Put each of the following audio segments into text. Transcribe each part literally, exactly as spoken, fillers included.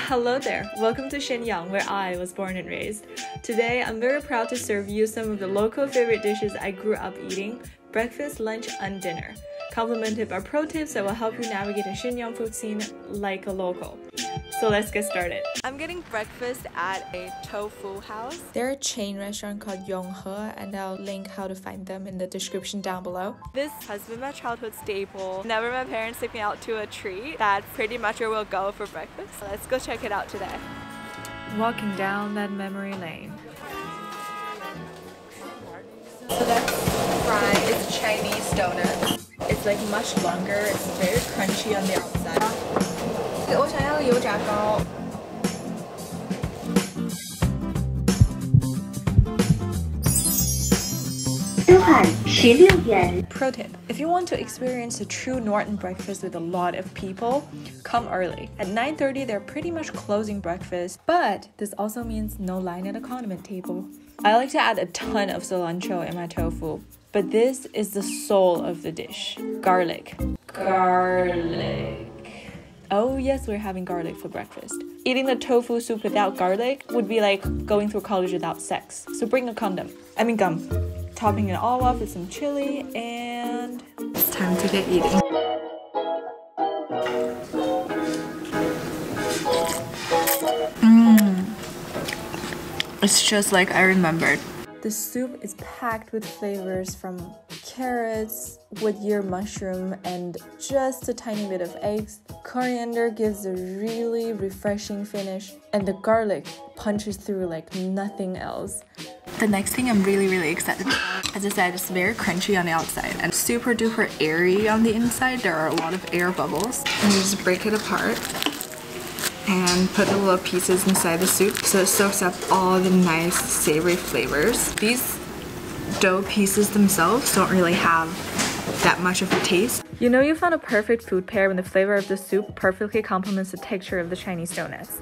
Hello there, welcome to Shenyang, where I was born and raised. Today, I'm very proud to serve you some of the local favorite dishes I grew up eating, breakfast, lunch, and dinner, complemented by pro tips that will help you navigate the Shenyang food scene like a local. So let's get started. I'm getting breakfast at a tofu house. They're a chain restaurant called Yonghe, and I'll link how to find them in the description down below. This has been my childhood staple. Whenever my parents take me out to a treat, that's pretty much where we'll go for breakfast. So let's go check it out today. Walking down that memory lane. So that's fried. It's Chinese donuts. It's like much longer. It's very crunchy on the outside. 我想要油炸糕. Pro tip: if you want to experience a true Norton breakfast with a lot of people, come early. At nine thirty, they're pretty much closing breakfast, but this also means no line at a condiment table. I like to add a ton of cilantro in my tofu, but this is the soul of the dish: garlic. Garlic. Oh yes, we're having garlic for breakfast. Eating the tofu soup without garlic would be like going through college without sex. So bring a condom. I mean gum. Topping it all off with some chili, and it's time to get eating. Mmm. It's just like I remembered. The soup is packed with flavors from carrots, wood ear mushroom, and just a tiny bit of eggs. Coriander gives a really refreshing finish, and the garlic punches through like nothing else. The next thing I'm really really excited about, as I said, it's very crunchy on the outside and super duper airy on the inside. There are a lot of air bubbles. And you just break it apart and put the little pieces inside the soup so it soaks up all the nice savory flavors. These dough pieces themselves don't really have that much of a taste. You know you found a perfect food pair when the flavor of the soup perfectly complements the texture of the Chinese donuts.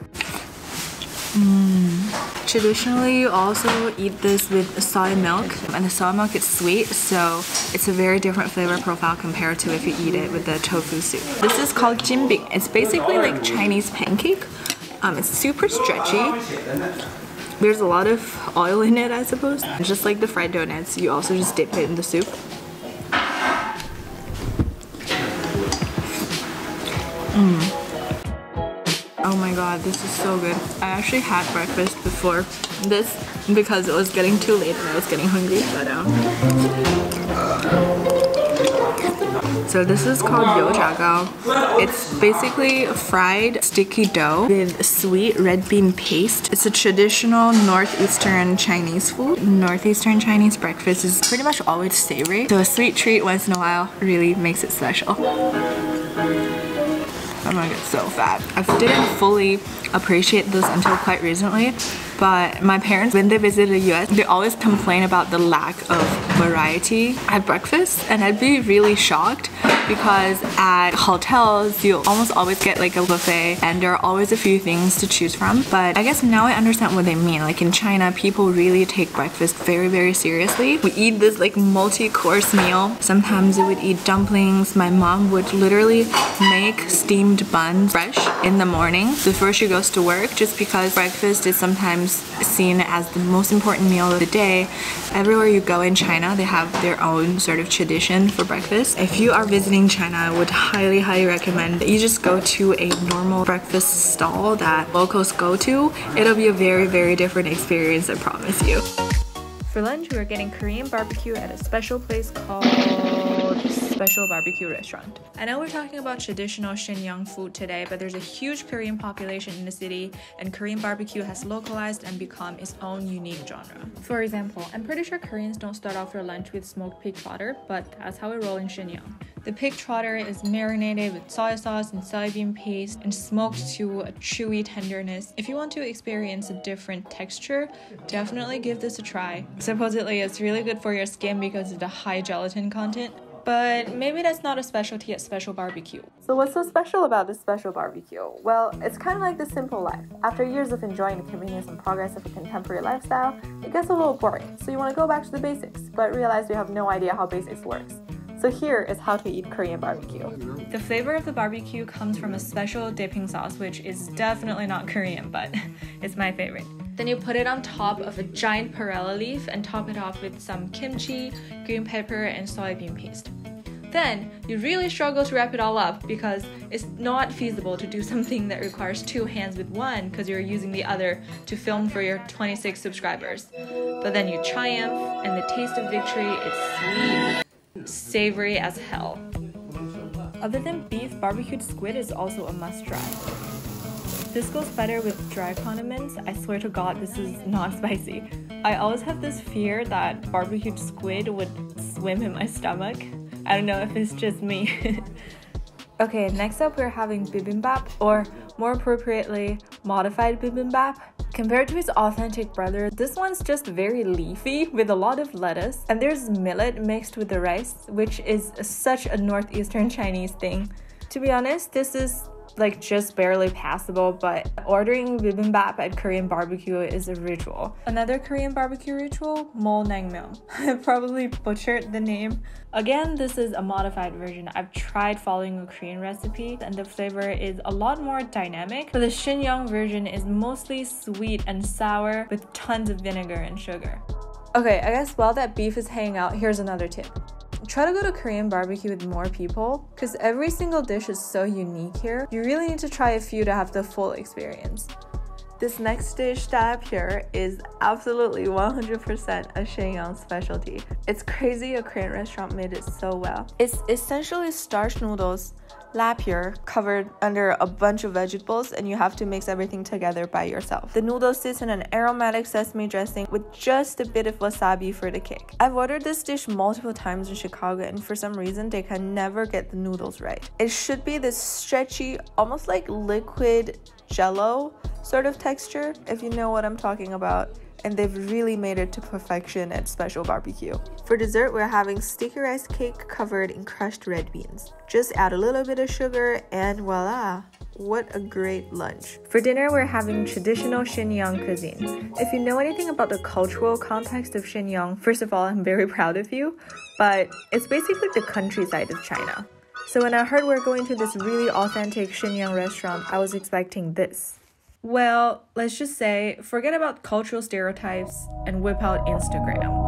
Mm. Traditionally, you also eat this with soy milk, and the soy milk is sweet, so it's a very different flavor profile compared to if you eat it with the tofu soup. This is called jimbing. It's basically like Chinese pancake. Um, it's super stretchy. There's a lot of oil in it, I suppose. Just like the fried donuts, you also just dip it in the soup. Mm. Oh my god, this is so good. I actually had breakfast before this because it was getting too late and I was getting hungry, but um so this is called you zha gao. It's basically fried sticky dough with sweet red bean paste. It's a traditional Northeastern Chinese food. Northeastern Chinese breakfast is pretty much always savory, so a sweet treat once in a while really makes it special. I'm gonna get so fat. I didn't fully appreciate this until quite recently, but my parents, when they visited the U S, they always complain about the lack of variety at breakfast, and I'd be really shocked because at hotels you almost always get like a buffet and there are always a few things to choose from. But I guess now I understand what they mean. Like in China, people really take breakfast very very seriously. We eat this like multi-course meal. Sometimes we would eat dumplings. My mom would literally make steamed buns fresh in the morning before she goes to work, just because breakfast is sometimes seen as the most important meal of the day. Everywhere you go in China, they have their own sort of tradition for breakfast. If you are visiting China, I would highly highly recommend that you just go to a normal breakfast stall that locals go to. It'll be a very very different experience, I promise you. For lunch, we are getting Korean barbecue at a special place called Special B B Q restaurant. I know we're talking about traditional Shenyang food today, but there's a huge Korean population in the city, and Korean barbecue has localized and become its own unique genre. For example, I'm pretty sure Koreans don't start off their lunch with smoked pig trotter, but that's how we roll in Shenyang. The pig trotter is marinated with soy sauce and soybean paste and smoked to a chewy tenderness. If you want to experience a different texture, definitely give this a try. Supposedly, it's really good for your skin because of the high gelatin content, but maybe that's not a specialty at Special B B Q. So what's so special about this Special B B Q? Well, it's kind of like the simple life. After years of enjoying the convenience and progress of a contemporary lifestyle, it gets a little boring, so you want to go back to the basics, but realize you have no idea how basics works. So here is how to eat Korean barbecue. The flavor of the barbecue comes from a special dipping sauce, which is definitely not Korean, but it's my favorite. Then you put it on top of a giant perilla leaf and top it off with some kimchi, green pepper, and soybean paste. Then you really struggle to wrap it all up because it's not feasible to do something that requires two hands with one because you're using the other to film for your twenty-six subscribers. But then you triumph and the taste of victory is sweet, savory as hell. Other than beef, barbecued squid is also a must-try. This goes better with dry condiments. I swear to God, this is not spicy. I always have this fear that barbecued squid would swim in my stomach. I don't know if it's just me. Okay, next up we're having bibimbap, or more appropriately, modified bibimbap. Compared to his authentic brother, this one's just very leafy with a lot of lettuce, and there's millet mixed with the rice, which is such a Northeastern Chinese thing. To be honest, this is like just barely passable, but ordering bibimbap at Korean barbecue is a ritual. Another Korean barbecue ritual, mo naengmyeon. I probably butchered the name. Again, this is a modified version. I've tried following a Korean recipe and the flavor is a lot more dynamic, but the Shenyang version is mostly sweet and sour with tons of vinegar and sugar. Okay, I guess while that beef is hanging out, here's another tip. Try to go to Korean barbecue with more people because every single dish is so unique here. You really need to try a few to have the full experience. This next dish that I have here is absolutely one hundred percent a Shenyang specialty. It's crazy a Korean restaurant made it so well. It's essentially starch noodles, lapure, covered under a bunch of vegetables, and you have to mix everything together by yourself. The noodles sit in an aromatic sesame dressing with just a bit of wasabi for the kick. I've ordered this dish multiple times in Chicago, and for some reason they can never get the noodles right. It should be this stretchy, almost like liquid jello sort of texture, if you know what I'm talking about, and they've really made it to perfection at Special B B Q. For dessert, we're having sticky rice cake covered in crushed red beans. Just add a little bit of sugar and voila! What a great lunch. For dinner, we're having traditional Shenyang cuisine. If you know anything about the cultural context of Shenyang, first of all, I'm very proud of you, but it's basically the countryside of China. So when I heard we're going to this really authentic Shenyang restaurant, I was expecting this. Well, let's just say, forget about cultural stereotypes and whip out Instagram.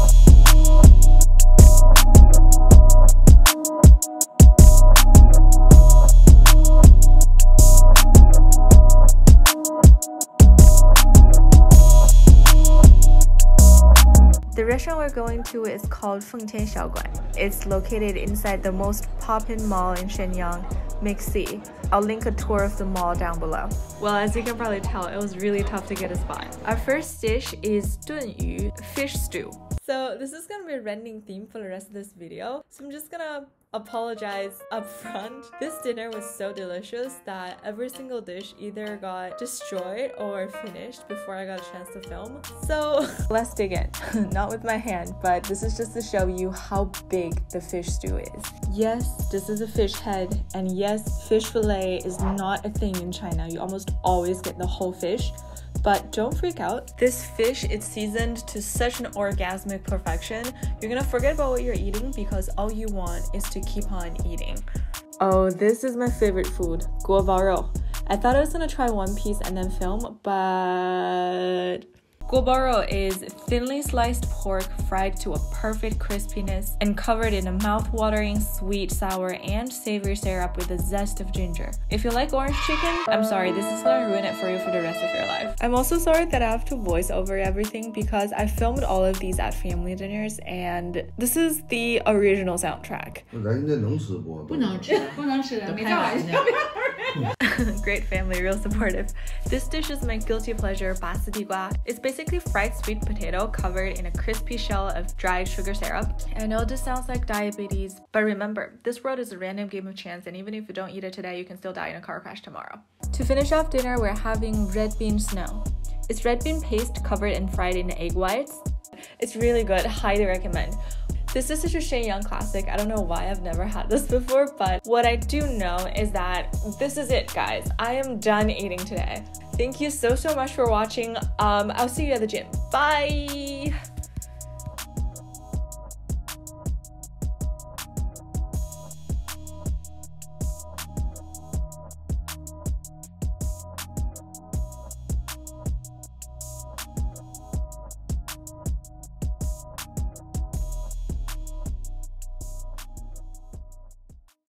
The restaurant we're going to is called Fengtian Kitchen. It's located inside the most poppin' mall in Shenyang, MixC. I'll link a tour of the mall down below. Well, as you can probably tell, it was really tough to get a spot. Our first dish is 炖鱼 fish stew. So this is gonna be a running theme for the rest of this video, so I'm just gonna apologize up front. This dinner was so delicious that every single dish either got destroyed or finished before I got a chance to film. So let's dig in. Not with my hand, but this is just to show you how big the fish stew is. Yes, this is a fish head, and yes, fish fillet is not a thing in China. You almost always get the whole fish. But don't freak out. This fish is seasoned to such an orgasmic perfection. You're gonna forget about what you're eating because all you want is to keep on eating. Oh, this is my favorite food, guo bao rou. I thought I was gonna try one piece and then film, but guo bao rou is thinly sliced pork fried to a perfect crispiness and covered in a mouth-watering sweet, sour, and savory syrup with a zest of ginger. If you like orange chicken, I'm sorry, this is gonna ruin it for you for the rest of your life. I'm also sorry that I have to voice over everything because I filmed all of these at family dinners, and this is the original soundtrack. Great family, real supportive. This dish is my guilty pleasure, basadiqua. It's basically fried sweet potato covered in a crispy shell of dried sugar syrup. I know this sounds like diabetes, but remember, this world is a random game of chance, and even if you don't eat it today, you can still die in a car crash tomorrow. To finish off dinner, we're having red bean snow. It's red bean paste covered and fried in egg whites. It's really good, highly recommend. This is such a Shenyang classic. I don't know why I've never had this before, but what I do know is that this is it, guys. I am done eating today. Thank you so, so much for watching. Um, I'll see you at the gym. Bye!